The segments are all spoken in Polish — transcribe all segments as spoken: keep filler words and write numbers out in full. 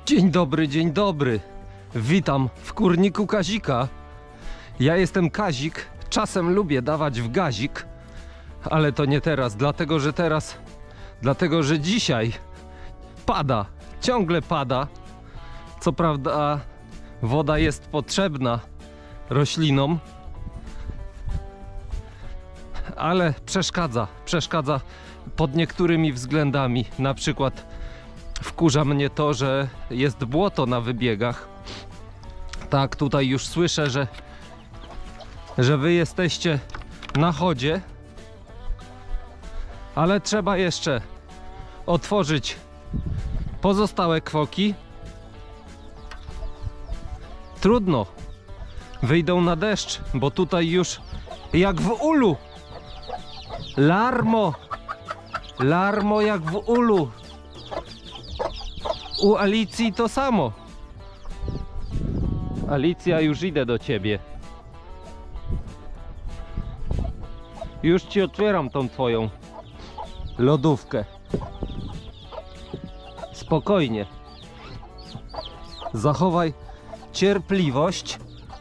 Dzień dobry, dzień dobry. Witam w kurniku Kazika. Ja jestem Kazik, czasem lubię dawać w gazik, ale to nie teraz, dlatego że teraz, dlatego że dzisiaj pada, ciągle pada. Co prawda woda jest potrzebna roślinom, ale przeszkadza, przeszkadza pod niektórymi względami. Na przykład wkurza mnie to, że jest błoto na wybiegach. Tak, tutaj już słyszę, że, że wy jesteście na chodzie, ale trzeba jeszcze otworzyć pozostałe kwoki. Trudno, wyjdą na deszcz, bo tutaj już jak w ulu. Larmo, larmo jak w ulu. U Alicji to samo. Alicja, już idę do ciebie. Już ci otwieram tą twoją lodówkę. Spokojnie. Zachowaj cierpliwość.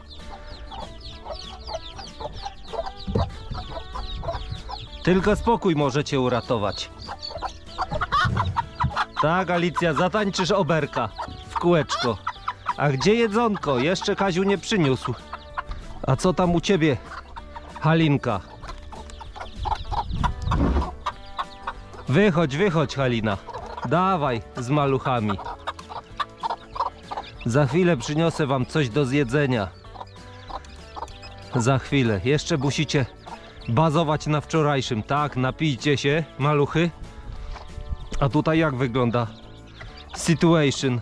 Tylko spokój może cię uratować. Tak, Alicja, zatańczysz oberka w kółeczko. A gdzie jedzonko? Jeszcze Kaziu nie przyniósł. A co tam u ciebie, Halinka? Wychodź, wychodź, Halina. Dawaj z maluchami. Za chwilę przyniosę wam coś do zjedzenia. Za chwilę. Jeszcze musicie bazować na wczorajszym. Tak, napijcie się, maluchy. A tutaj jak wygląda situation?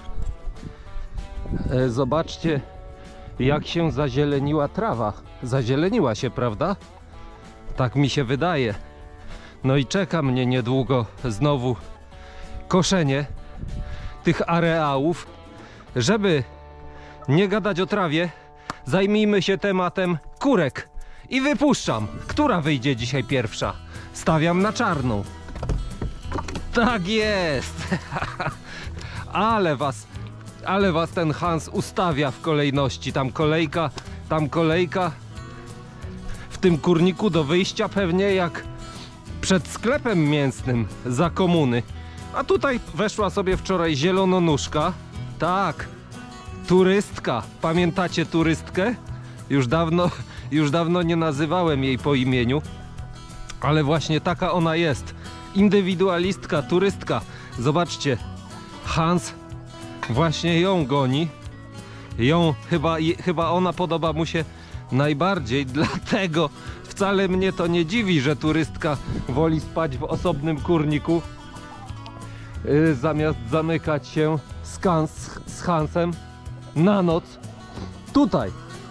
E, zobaczcie, jak się zazieleniła trawa. Zazieleniła się, prawda? Tak mi się wydaje. No i czeka mnie niedługo znowu koszenie tych areałów. Żeby nie gadać o trawie, zajmijmy się tematem kurek. I wypuszczam. Która wyjdzie dzisiaj pierwsza? Stawiam na czarną. Tak jest. Ale was, ale was ten Hans ustawia w kolejności. Tam kolejka, tam kolejka. W tym kurniku do wyjścia pewnie jak przed sklepem mięsnym za komuny. A tutaj weszła sobie wczoraj zielononóżka. Tak, turystka. Pamiętacie turystkę? Już dawno, już dawno nie nazywałem jej po imieniu. Ale właśnie taka ona jest. Indywidualistka, turystka. Zobaczcie, Hans właśnie ją goni. Ją chyba, chyba ona podoba mu się najbardziej, dlatego wcale mnie to nie dziwi, że turystka woli spać w osobnym kurniku, yy, zamiast zamykać się z, Hans, z Hansem na noc tutaj.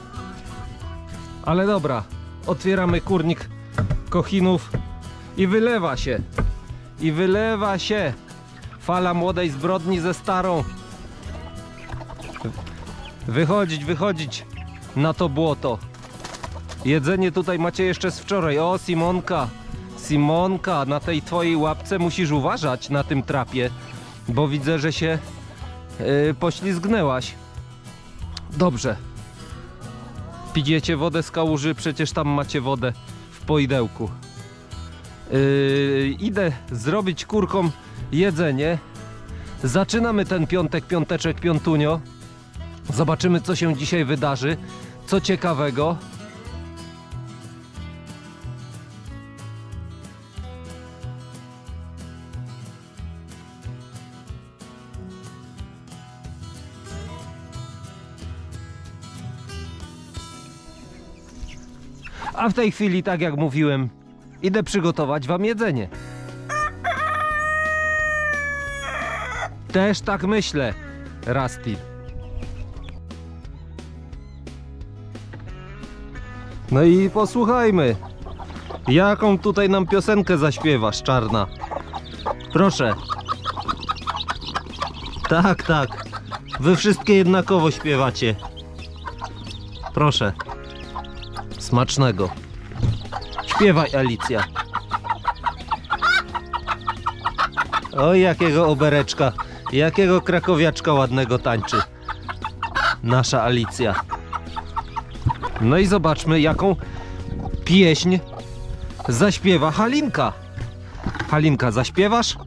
Ale dobra, otwieramy kurnik kochinów i wylewa się. I wylewa się fala młodej zbrodni ze starą. Wychodzić, wychodzić na to błoto. Jedzenie tutaj macie jeszcze z wczoraj. O, Simonka, Simonka, na tej twojej łapce musisz uważać na tym trapie, bo widzę, że się yy, poślizgnęłaś. Dobrze. Pijecie wodę z kałuży, przecież tam macie wodę w poidełku. Yy, idę zrobić kurkom jedzenie. Zaczynamy ten piątek, piąteczek, piątunio. Zobaczymy, co się dzisiaj wydarzy, co ciekawego. A w tej chwili, tak jak mówiłem, idę przygotować wam jedzenie. Też tak myślę, Rusty. No i posłuchajmy, jaką tutaj nam piosenkę zaśpiewasz, czarna. Proszę. Tak, tak. Wy wszystkie jednakowo śpiewacie. Proszę. Smacznego. Śpiewaj, Alicja. Oj, jakiego obereczka Jakiego krakowiaczka ładnego tańczy nasza Alicja. No i zobaczmy, jaką pieśń zaśpiewa Halinka. Halinka, zaśpiewasz?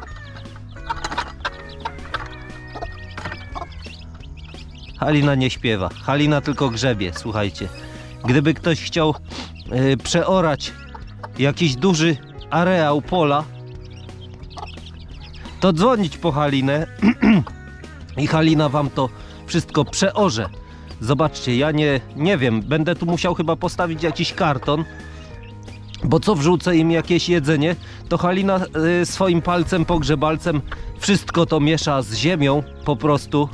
Halina nie śpiewa. Halina tylko grzebie, słuchajcie. Gdyby ktoś chciał yy, przeorać jakiś duży areał pola, to dzwonić po Halinę i Halina wam to wszystko przeorze. Zobaczcie, ja nie, nie wiem, będę tu musiał chyba postawić jakiś karton, bo co wrzucę im jakieś jedzenie, to Halina y, swoim palcem, pogrzebalcem wszystko to miesza z ziemią po prostu.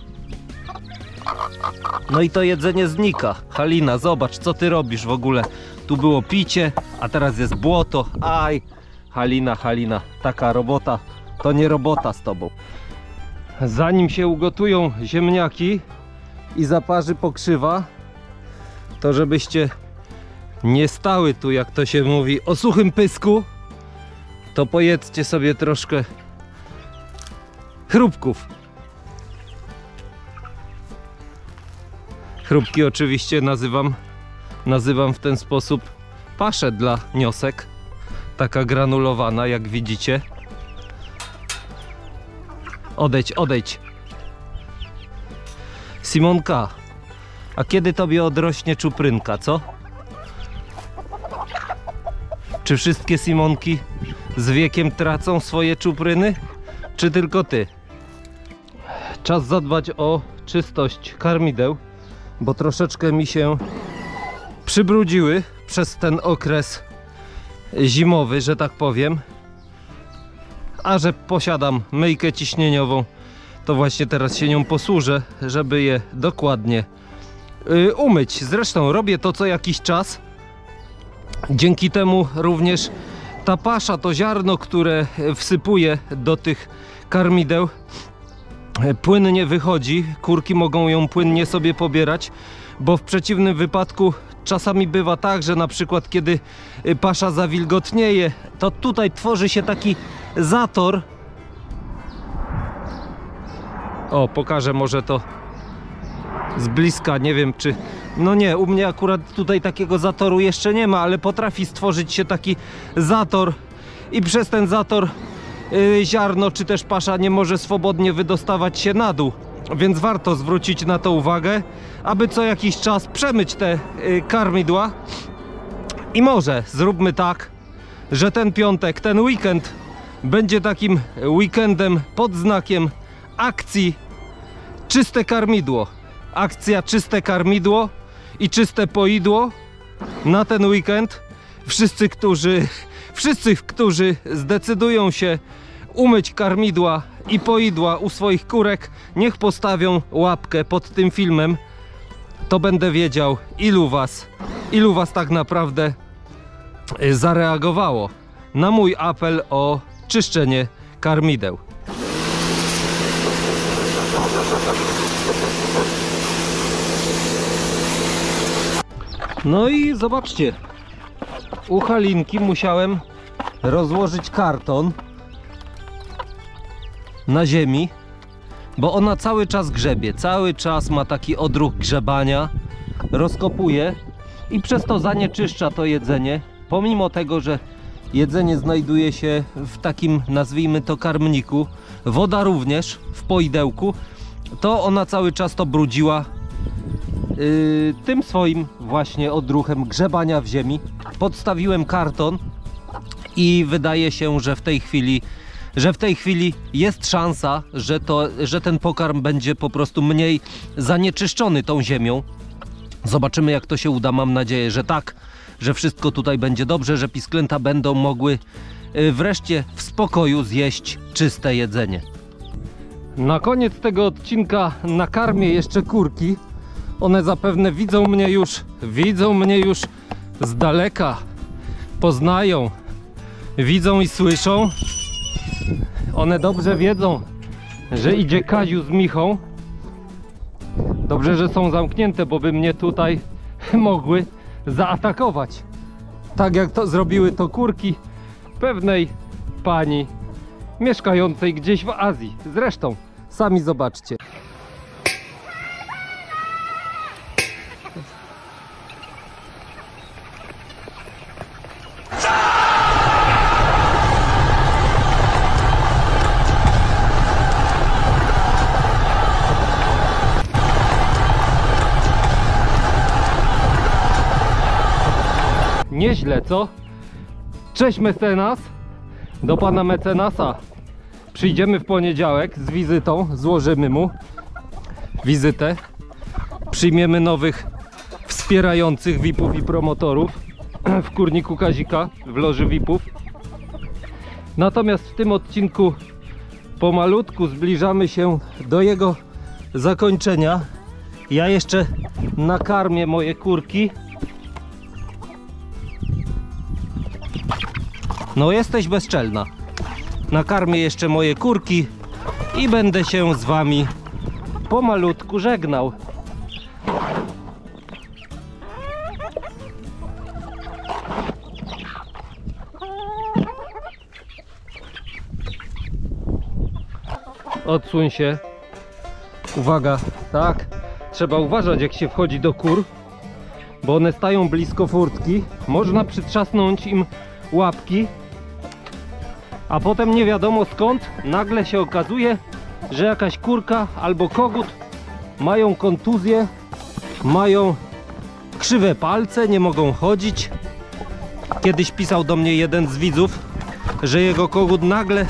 No i to jedzenie znika. Halina, zobacz, co ty robisz w ogóle. Tu było picie, a teraz jest błoto. Aj, Halina, Halina, taka robota to nie robota z tobą. Zanim się ugotują ziemniaki i zaparzy pokrzywa, to żebyście nie stały tu, jak to się mówi, o suchym pysku, to pojedzcie sobie troszkę chrupków. Chrupki oczywiście nazywam, nazywam w ten sposób paszę dla niosek. Taka granulowana, jak widzicie. Odejdź, odejdź. Simonka, a kiedy tobie odrośnie czuprynka, co? Czy wszystkie Simonki z wiekiem tracą swoje czupryny? Czy tylko ty? Czas zadbać o czystość karmideł, bo troszeczkę mi się przybrudziły przez ten okres zimowy, że tak powiem. A że posiadam myjkę ciśnieniową, to właśnie teraz się nią posłużę, żeby je dokładnie yy, umyć. Zresztą robię to co jakiś czas. Dzięki temu również ta pasza, to ziarno, które wsypuję do tych karmideł, płynnie wychodzi. Kurki mogą ją płynnie sobie pobierać, bo w przeciwnym wypadku czasami bywa tak, że na przykład kiedy pasza zawilgotnieje, to tutaj tworzy się taki zator. O, pokażę może to z bliska, nie wiem czy... No nie, u mnie akurat tutaj takiego zatoru jeszcze nie ma, ale potrafi stworzyć się taki zator i przez ten zator yy, ziarno czy też pasza nie może swobodnie wydostawać się na dół. Więc warto zwrócić na to uwagę, aby co jakiś czas przemyć te yy, karmidła. I może zróbmy tak, że ten piątek, ten weekend będzie takim weekendem pod znakiem akcji Czyste Karmidło. Akcja Czyste Karmidło i Czyste Poidło na ten weekend. Wszyscy, którzy, wszyscy, którzy zdecydują się umyć karmidła i poidła u swoich kurek, niech postawią łapkę pod tym filmem. To będę wiedział, ilu was, ilu was tak naprawdę zareagowało na mój apel o czyszczenie karmideł. No i zobaczcie, u Halinki musiałem rozłożyć karton na ziemi, bo ona cały czas grzebie, cały czas ma taki odruch grzebania, rozkopuje i przez to zanieczyszcza to jedzenie, pomimo tego, że jedzenie znajduje się w takim, nazwijmy to, karmniku, woda również w poidełku, to ona cały czas to brudziła Yy, tym swoim właśnie odruchem grzebania w ziemi. Podstawiłem karton i wydaje się, że w tej chwili że w tej chwili jest szansa, że, to, że ten pokarm będzie po prostu mniej zanieczyszczony tą ziemią. Zobaczymy, jak to się uda. Mam nadzieję, że tak, że wszystko tutaj będzie dobrze, że pisklęta będą mogły yy, wreszcie w spokoju zjeść czyste jedzenie. Na koniec tego odcinka nakarmię jeszcze kurki. One zapewne widzą mnie już, widzą mnie już z daleka, poznają, widzą i słyszą. One dobrze wiedzą, że idzie Kaziu z Michą. Dobrze, że są zamknięte, bo by mnie tutaj mogły zaatakować. Tak jak to zrobiły to kurki pewnej pani mieszkającej gdzieś w Azji. Zresztą Sami zobaczcie. Nieźle, co? Cześć mecenas! Do pana mecenasa przyjdziemy w poniedziałek z wizytą, złożymy mu wizytę. Przyjmiemy nowych wspierających V I P-ów i promotorów w kurniku Kazika, w loży V I P-ów. Natomiast w tym odcinku pomalutku zbliżamy się do jego zakończenia. Ja jeszcze nakarmię moje kurki. No jesteś bezczelna. Nakarmię jeszcze moje kurki i będę się z wami pomalutku żegnał. Odsuń się. Uwaga, tak. Trzeba uważać, jak się wchodzi do kur, bo one stają blisko furtki. Można przytrzasnąć im łapki, a potem nie wiadomo skąd nagle się okazuje, że jakaś kurka albo kogut mają kontuzję, mają krzywe palce, nie mogą chodzić. Kiedyś pisał do mnie jeden z widzów, że jego kogut nagle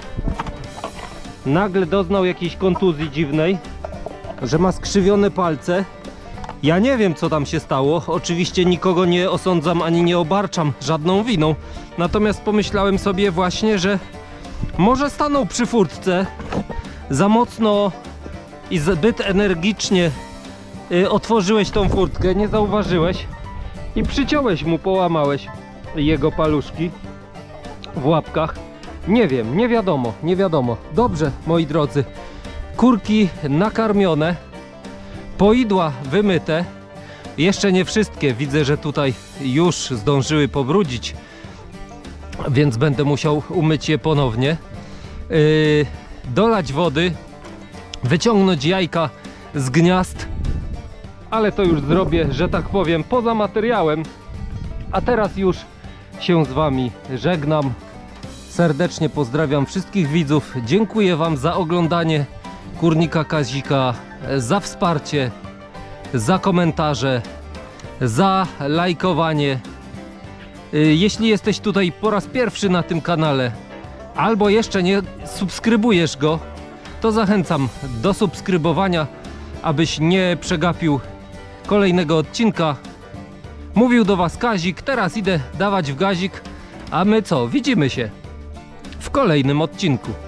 nagle doznał jakiejś kontuzji dziwnej, że ma skrzywione palce. Ja nie wiem, co tam się stało. Oczywiście nikogo nie osądzam ani nie obarczam żadną winą. Natomiast pomyślałem sobie właśnie, że może stanął przy furtce za mocno i zbyt energicznie y, otworzyłeś tą furtkę, nie zauważyłeś i przyciąłeś mu, połamałeś jego paluszki w łapkach. Nie wiem, nie wiadomo, nie wiadomo. Dobrze, moi drodzy, kurki nakarmione, poidła wymyte. Jeszcze nie wszystkie, widzę, że tutaj już zdążyły pobrudzić, więc będę musiał umyć je ponownie. Yy, dolać wody, wyciągnąć jajka z gniazd, ale to już zrobię, że tak powiem, poza materiałem. A teraz już się z wami żegnam. Serdecznie pozdrawiam wszystkich widzów. Dziękuję wam za oglądanie kurnika Kazika, za wsparcie, za komentarze, za lajkowanie. Jeśli jesteś tutaj po raz pierwszy na tym kanale albo jeszcze nie subskrybujesz go, to zachęcam do subskrybowania, abyś nie przegapił kolejnego odcinka. Mówił do was Kazik, teraz idę dawać w gazik, a my co? Widzimy się w kolejnym odcinku.